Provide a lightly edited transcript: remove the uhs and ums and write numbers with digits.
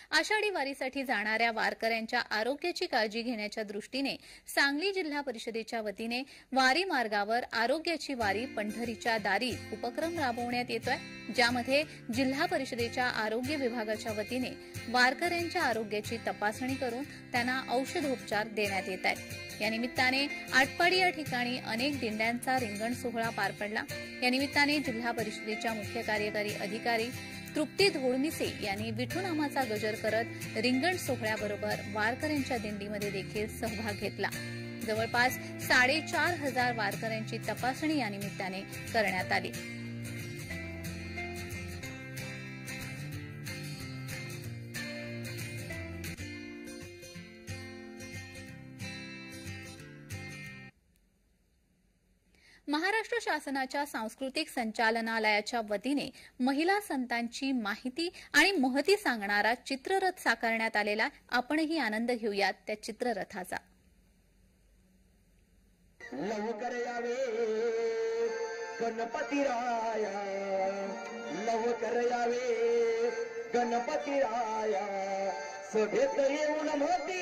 आषाढी वारीसाठी जाणाऱ्या वारकऱ्यांच्या आरोग्याची काळजी घेण्याच्या दृष्टीने सांगली जिल्हा परिषदेच्या वतीने वारी मार्गावर आरोग्याची वारी पंढरीच्या दारी उपक्रम राबवण्यात येतोय, ज्यामध्ये जिल्हा परिषदेच्या आरोग्य विभागाच्या वतीने वारकऱ्यांच्या आरोग्याची तपासणी करून त्यांना औषधोपचार देण्यात येत आहेत। या निमित्ताने आटपाडी या ठिकाणी अनेक दिंड्यांचा रिंगण सोहळा पार पडला। या निमित्ताने जिल्हा परिषदेच्या मुख्य कार्यकारी अधिकारी तृप्ती धोळमिसे यांनी विठुनामाचा गजर करत रिंगण सोहळ्याबरोबर वारकऱ्यांच्या दिंडीमध्ये देखील सहभाग घेतला। जवळपास 4,500 वारकऱ्यांची तपासणी या निमित्ताने करण्यात आली। महाराष्ट्र शासनाच्या सांस्कृतिक संचालनालयाच्या वतीने महिला संतांची माहिती आणि महती सांगणारा चित्ररथ साकारण्यात आलेला। आपणही आनंद घेऊयात त्या चित्ररथाचा। लवकर यावे गणपती राया, लवकर यावे गणपती राया, सभेत येऊन मोती